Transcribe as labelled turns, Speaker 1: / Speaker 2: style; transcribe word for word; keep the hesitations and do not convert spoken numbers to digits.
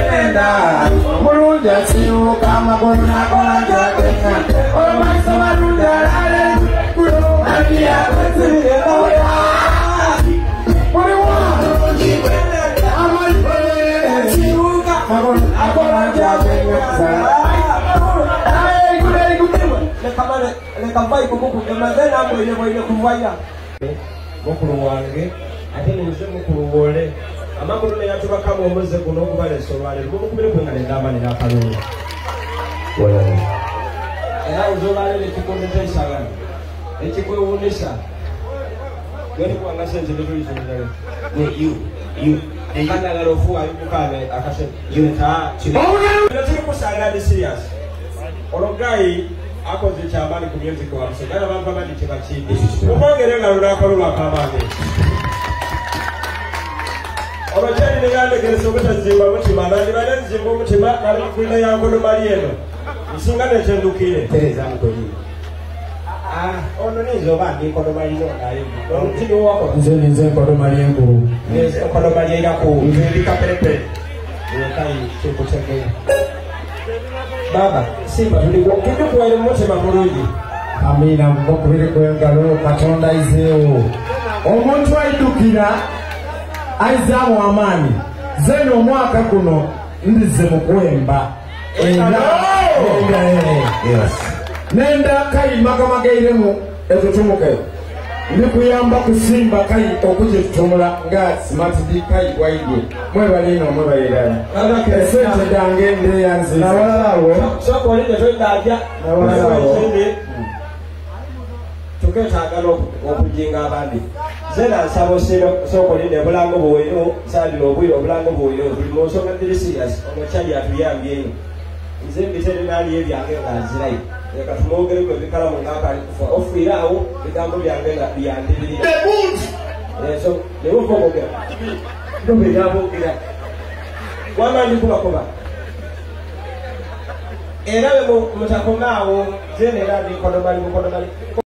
Speaker 1: nenda Muruja siu kama kuna kona jatena Ola maisa maruja lale Kuro Akia kwezile oya Kuri wana Amali kone siu kama kuna kona jatena Ay kure kure Lekamane lekambai kukuku Emazena ambo ile mwenye kumwaya Mukuru wange ate muze mukuru wole amakuru ne yatuba kama omuze kuno okubale sobale mukubire kwengana ndamba ne nakalulu wala era uzobale le kikondo tesagana ekikwe unisha gani kwanga senze ne tulizo ndale ne you you ekanda garofu ayukane akase yunta chile ndio tukusanga ni serious ologai akoze cyamani ku music wa msegana bamva bandi kibachindi umongere ngarura ko rubakabane Abajani negande gereso betazimba mutima nandi banenzimba mutima nali kwina yango no marieno isingane chendukire tereza ngoli ah ono nizo bandi ko no marino nayo no tino wako nze nze ko no mariengo nze ko no marienga ko nze kapepe yokai cheko cheke baba simba tuliko kitu kwa ile mutima muruji amina mukubire kwengalo katonda izeo omuntu aidukira aizamu amani zeno mwaka kuno ndize mukwemba enda yes nenda kai magama gairemu ezutumuke ndikuyamba kusimba kai okuje tutumula nga smart D kai waidi mwe balino mwe balira ala kesete dange ndi yanzi na walawo soko linde twendajja na walawo tuketagalo okujinga abandi zena sabo sero soko linde bulango boyo sali obwiro bulango boyo buli moso kadiri serious omuchali atuyambye ino nze bitene nali ebyange ngazirayi eka tumogere ko bikala mungaka kufa ofirawo bigambo byange na byandibiri so lewo kokogera ndo bigabo kira wama ndikuba koba era bemo mutakomawo zene nali kono bali kono bali